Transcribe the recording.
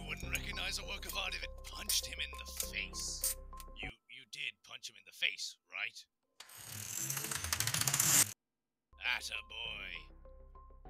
wouldn't recognize a work of art if it punched him in the face. You did punch him in the face, right? Attaboy.